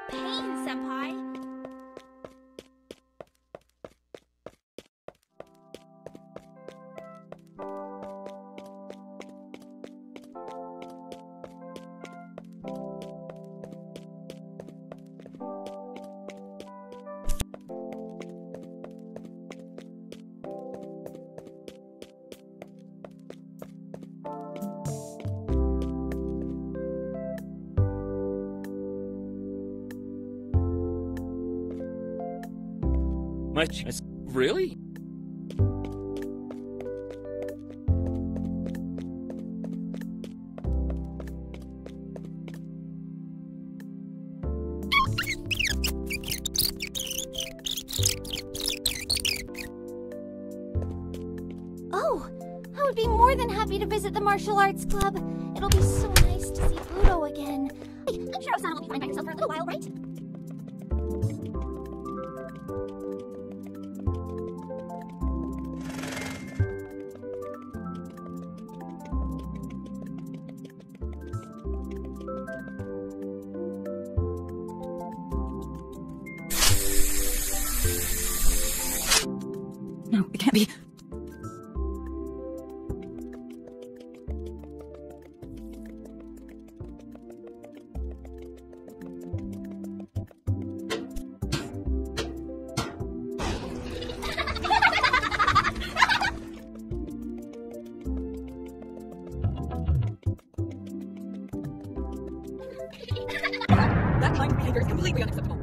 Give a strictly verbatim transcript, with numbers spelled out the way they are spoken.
pain, Senpai. Much? Really? Oh, I would be more than happy to visit the martial arts club. It'll be so nice to see Budo again. I'm sure OSANA will be fine by herself for a little while, right? No, it can't be. That kind of behavior is completely unacceptable.